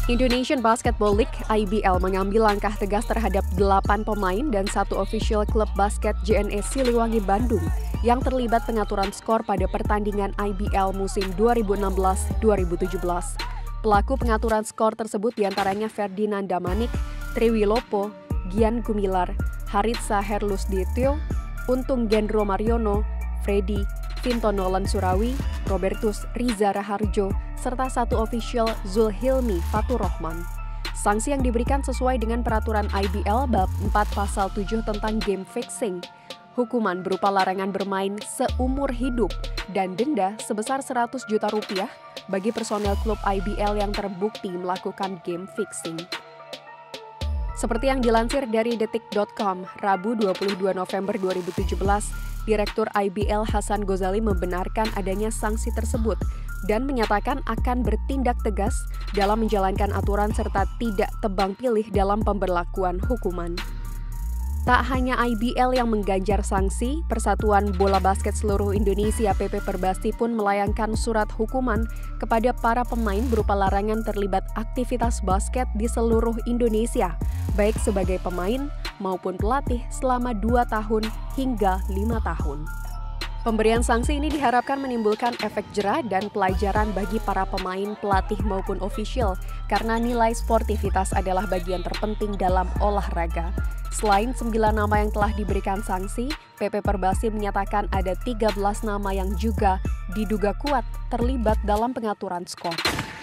Indonesian Basketball League (IBL) mengambil langkah tegas terhadap 8 pemain dan 1 official klub basket JNS Siliwangi Bandung yang terlibat pengaturan skor pada pertandingan IBL musim 2016-2017. Pelaku pengaturan skor tersebut diantaranya Ferdinand Damanik, Triwilopo, Gian Gumilar, Haritsa Herlusdityo, Untung Gendro Mariono, Freddy, Vinto Nolan Surawi, Robertus Riza Raharjo, serta 1 official Zulhilmi Faturrohman. Sanksi yang diberikan sesuai dengan peraturan IBL bab 4 pasal 7 tentang game fixing. Hukuman berupa larangan bermain seumur hidup dan denda sebesar 100 juta rupiah bagi personel klub IBL yang terbukti melakukan game fixing. Seperti yang dilansir dari detik.com, Rabu 22 November 2017, Direktur IBL Hasan Gozali membenarkan adanya sanksi tersebut dan menyatakan akan bertindak tegas dalam menjalankan aturan serta tidak tebang pilih dalam pemberlakuan hukuman. Tak hanya IBL yang mengganjar sanksi, Persatuan Bola Basket Seluruh Indonesia PP Perbasi pun melayangkan surat hukuman kepada para pemain berupa larangan terlibat aktivitas basket di seluruh Indonesia, baik sebagai pemain maupun pelatih selama 2 tahun hingga 5 tahun. Pemberian sanksi ini diharapkan menimbulkan efek jera dan pelajaran bagi para pemain, pelatih maupun ofisial karena nilai sportivitas adalah bagian terpenting dalam olahraga. Selain 9 nama yang telah diberikan sanksi, PP Perbasi menyatakan ada 13 nama yang juga diduga kuat terlibat dalam pengaturan skor.